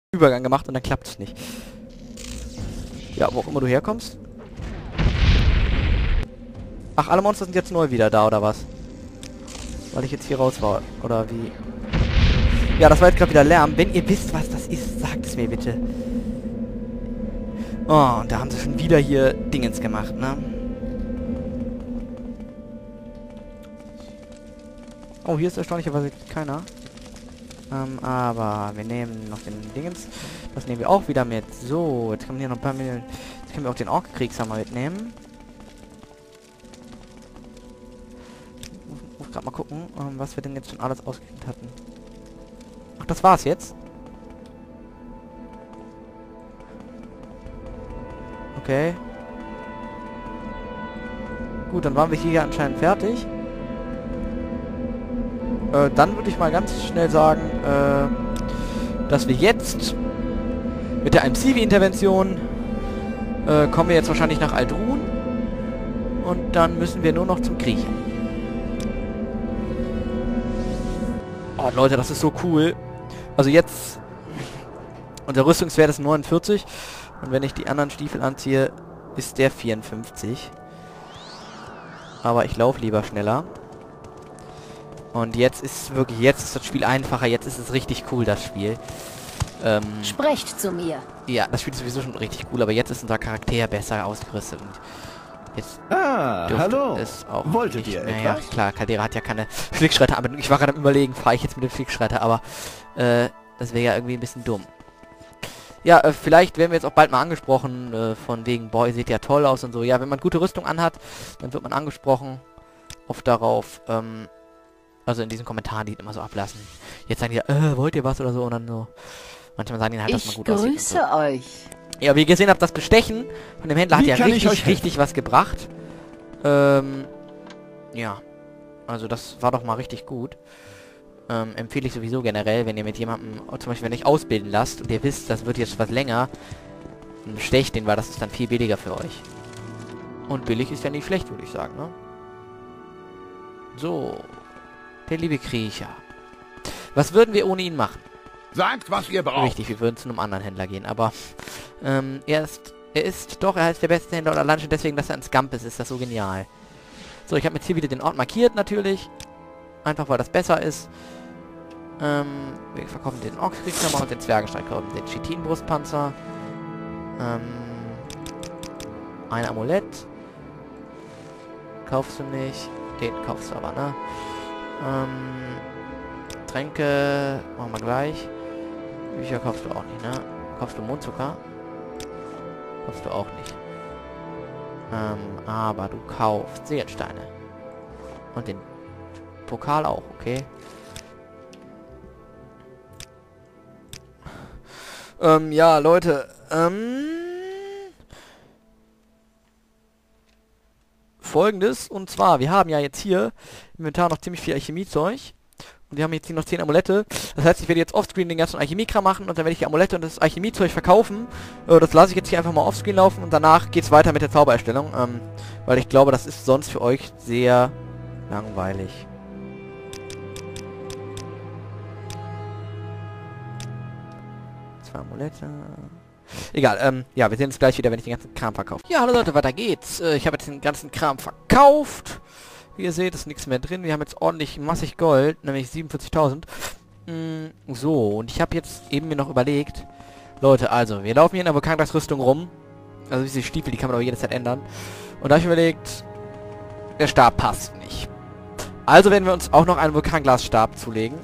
Übergang gemacht und dann klappt es nicht. Ja, wo auch immer du herkommst. Ach, alle Monster sind jetzt neu wieder da, oder was? Weil ich jetzt hier raus war, oder wie? Ja, das war jetzt gerade wieder Lärm. Wenn ihr wisst, was das ist, sagt es mir bitte. Oh, und da haben sie schon wieder hier Dingens gemacht, ne? Oh, hier ist erstaunlicherweise keiner. Aber wir nehmen noch den Dingens. Das nehmen wir auch wieder mit. So, jetzt können wir hier noch ein paar Millionen. Jetzt können wir auch den Ork-Kriegshammer mitnehmen. Ich muss gerade mal gucken, was wir denn jetzt schon alles ausgekriegt hatten. Ach, das war's jetzt? Okay. Gut, dann waren wir hier anscheinend fertig. Dann würde ich mal ganz schnell sagen, dass wir jetzt mit der IMCV-Intervention kommen wir jetzt wahrscheinlich nach Aldrun und dann müssen wir nur noch zum Griechen. Oh Leute, das ist so cool. Also jetzt, unser Rüstungswert ist 49 und wenn ich die anderen Stiefel anziehe, ist der 54. Aber ich laufe lieber schneller. Und jetzt ist wirklich, jetzt ist das Spiel einfacher, jetzt ist es richtig cool, das Spiel. Sprecht zu mir. Ja, das Spiel ist sowieso schon richtig cool, aber jetzt ist unser Charakter besser ausgerüstet. Und jetzt hallo. Es auch Wolltet nicht ihr mehr. etwas? Ja, klar, Caldera hat ja keine Flickschreiter, aber ich war gerade am Überlegen, fahre ich jetzt mit dem Flickschreiter, aber das wäre ja irgendwie ein bisschen dumm. Ja, vielleicht werden wir jetzt auch bald mal angesprochen, von wegen, boah, ihr seht ja toll aus und so. Ja, wenn man gute Rüstung anhat, dann wird man angesprochen. Oft darauf, also in diesen Kommentaren, die immer so ablassen. Jetzt sagen die, wollt ihr was oder so? Und dann so. Manchmal sagen die halt, dass man gut aussieht. Ich grüße euch. Ja, wie ihr gesehen habt, das Bestechen von dem Händler hat Wie ja kann ich euch richtig was gebracht. Ja. Also das war doch mal richtig gut. Empfehle ich sowieso generell, wenn ihr mit jemandem, zum Beispiel wenn ihr euch ausbilden lasst und ihr wisst, das wird jetzt was länger, bestecht den, weil das ist dann viel billiger für euch. Und billig ist ja nicht schlecht, würde ich sagen, ne? So. Der liebe Kriecher. Was würden wir ohne ihn machen? Sagt, was ihr braucht. Richtig, wir würden zu einem anderen Händler gehen, aber er ist der beste Händler oder allein schon deswegen, dass er ein Scamp ist das so genial. So, ich habe jetzt hier wieder den Ort markiert, natürlich. Einfach, weil das besser ist. Wir verkaufen den Orkskriegshammer und den Zwergenstreitkaufen, den Chitin-Brustpanzer. Ein Amulett. Kaufst du nicht. Den kaufst du aber, ne? Tränke machen wir gleich. Bücher kaufst du auch nicht, ne? Kaufst du Mondzucker? Kaufst du auch nicht. Aber du kaufst Seelensteine. Und den Pokal auch, okay? Ja, Leute, Folgendes, und zwar, wir haben ja jetzt hier im Inventar noch ziemlich viel Alchemiezeug. Und wir haben jetzt hier noch 10 Amulette. Das heißt, ich werde jetzt offscreen den ganzen Alchemiekram machen und dann werde ich die Amulette und das Alchemiezeug verkaufen. Das lasse ich jetzt hier einfach mal offscreen laufen und danach geht es weiter mit der Zaubererstellung. Weil ich glaube, das ist sonst für euch sehr langweilig. Zwei Amulette. Egal, ja, wir sehen uns gleich wieder, wenn ich den ganzen Kram verkaufe. Ja, hallo Leute, weiter geht's. Ich habe jetzt den ganzen Kram verkauft. Wie ihr seht, ist nichts mehr drin. Wir haben jetzt ordentlich massig Gold, nämlich 47.000. So, und ich habe jetzt eben mir noch überlegt, Leute, also, wir laufen hier in der Vulkanglasrüstung rum. Also diese Stiefel, die kann man aber jederzeit ändern. Und da habe ich überlegt, der Stab passt nicht. Also werden wir uns auch noch einen Vulkanglasstab zulegen.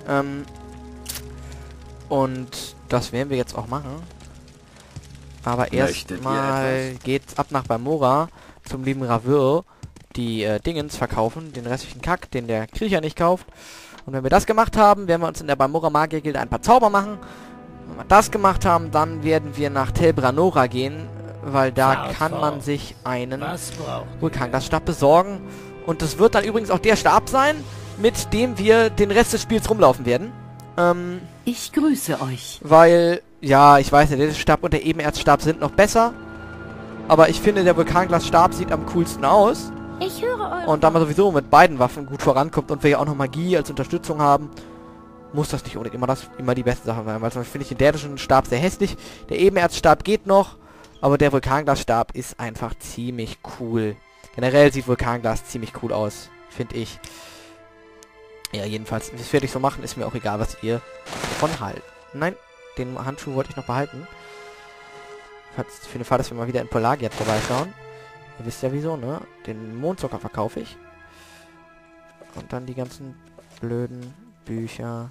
Und das werden wir jetzt auch machen. Aber erstmal geht's ab nach Balmora zum lieben Ravir, die Dingens verkaufen, den restlichen Kack, den der Kriecher nicht kauft. Und wenn wir das gemacht haben, werden wir uns in der Balmora Magiergilde ein paar Zauber machen. Wenn wir das gemacht haben, dann werden wir nach Tel Branora gehen, weil da kann man sich einen Vulkanglasstab besorgen. Und das wird dann übrigens auch der Stab sein, mit dem wir den Rest des Spiels rumlaufen werden. Ich grüße euch. Weil, ja, ich weiß nicht, der Stab und der Ebenerzstab sind noch besser. Aber ich finde, der Vulkanglasstab sieht am coolsten aus. Ich höre euch. Und da man sowieso mit beiden Waffen gut vorankommt und wir ja auch noch Magie als Unterstützung haben, muss das nicht unbedingt immer die beste Sache sein. Weil zum Beispiel finde ich den därdischen Stab sehr hässlich. Der Ebenerzstab geht noch, aber der Vulkanglasstab ist einfach ziemlich cool. Generell sieht Vulkanglas ziemlich cool aus, finde ich. Ja, jedenfalls, das werde ich so machen, ist mir auch egal, was ihr davon haltet. Nein, den Handschuh wollte ich noch behalten. Für den Fall, dass wir mal wieder in Polagia vorbeischauen. Ihr wisst ja wieso, ne? Den Mondzucker verkaufe ich. Und dann die ganzen blöden Bücher.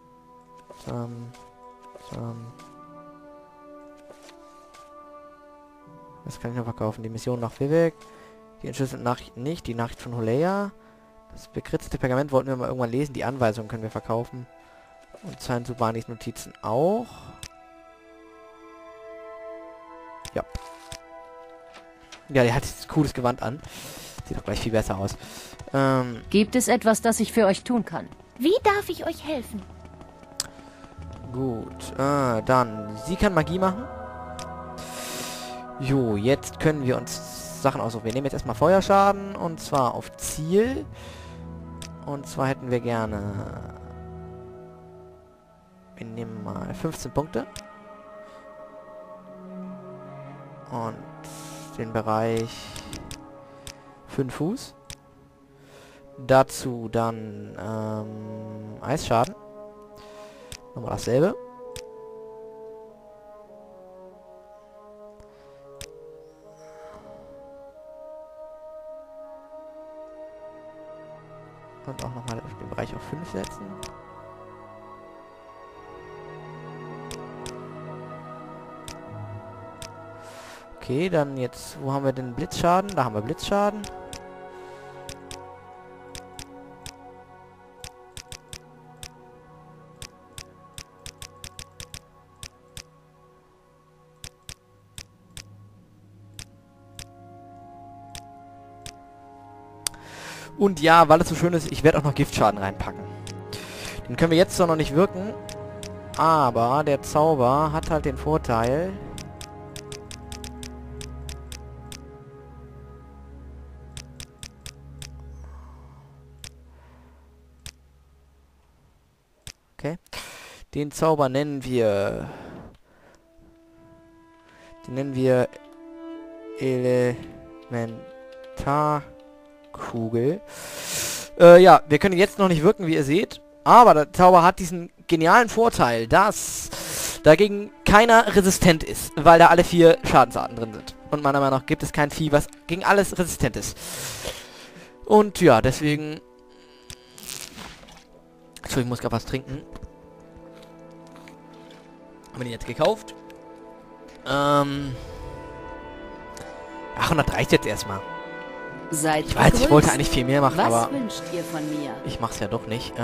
Was kann ich noch verkaufen? Die Mission nach Vivek. Die entschlüsselten Nachrichten nicht. Die Nachricht von Holeia. Das bekritzte Pergament wollten wir mal irgendwann lesen. Die Anweisungen können wir verkaufen. Und Zain Subanis Notizen auch. Ja. Ja, der hat dieses cooles Gewand an. Sieht doch gleich viel besser aus. Gibt es etwas, das ich für euch tun kann? Wie darf ich euch helfen? Gut. Dann. Sie kann Magie machen. Jo, jetzt können wir uns Sachen aussuchen. Wir nehmen jetzt erstmal Feuerschaden. Und zwar auf Ziel. Und zwar hätten wir gerne... Wir nehmen mal 15 Punkte. Und den Bereich 5 Fuß. Dazu dann Eisschaden. Nochmal dasselbe. Und auch nochmal den Bereich auf 5 setzen. Okay, dann jetzt, wo haben wir den Blitzschaden? Da haben wir Blitzschaden. Und ja, weil es so schön ist, ich werde auch noch Giftschaden reinpacken. Den können wir jetzt zwar noch nicht wirken, aber der Zauber hat halt den Vorteil... Okay. Den Zauber nennen wir... Den nennen wir... Elementarkugel. Ja, wir können jetzt noch nicht wirken, wie ihr seht. Aber der Zauber hat diesen genialen Vorteil, dass dagegen keiner resistent ist. Weil da alle 4 Schadensarten drin sind. Und meiner Meinung nach gibt es kein Vieh, was gegen alles resistent ist. Und ja, deswegen... So, ich muss gerade was trinken. Haben wir den jetzt gekauft? 800 reicht jetzt erstmal. Seid ich weiß, ich wollte eigentlich viel mehr machen, was aber... wünscht ihr von mir? Ich mach's ja doch nicht.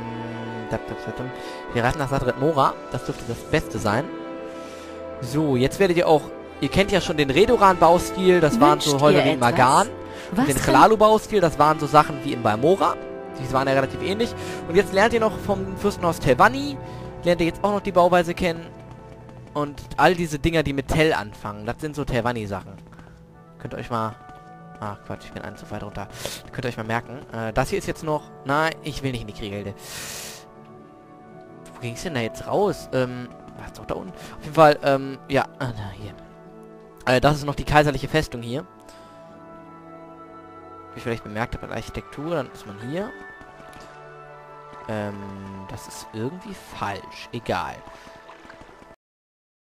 Wir reisen nach Sadret Mora. Das dürfte das Beste sein. So, jetzt werdet ihr auch... Ihr kennt ja schon den Redoran-Baustil. Das waren so Häuser wie in Magan. Und den Chlalu-Baustil, das waren so Sachen wie in Balmora. Die waren ja relativ ähnlich. Und jetzt lernt ihr noch vom Fürstenhaus Telvanni. Lernt ihr jetzt auch noch die Bauweise kennen. Und all diese Dinger, die mit Tell anfangen. Das sind so Telvanni-Sachen. Könnt ihr euch mal... Ach Quatsch, ich bin einen zu weit runter. Könnt ihr euch mal merken. Das hier ist jetzt noch... Nein, ich will nicht in die Kriegilde. Wo ging es denn da jetzt raus? Was ist doch da unten? Auf jeden Fall, ja. Hier. Das ist noch die kaiserliche Festung hier. Wie ich vielleicht bemerkt habe, bei der Architektur, dann ist man hier. Das ist irgendwie falsch. Egal.